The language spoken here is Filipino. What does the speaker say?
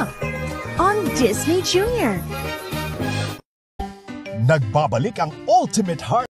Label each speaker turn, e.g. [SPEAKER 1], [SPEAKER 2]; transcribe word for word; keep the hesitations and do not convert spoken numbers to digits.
[SPEAKER 1] up on Disney Junior.
[SPEAKER 2] Nagbabalik ang ultimate heart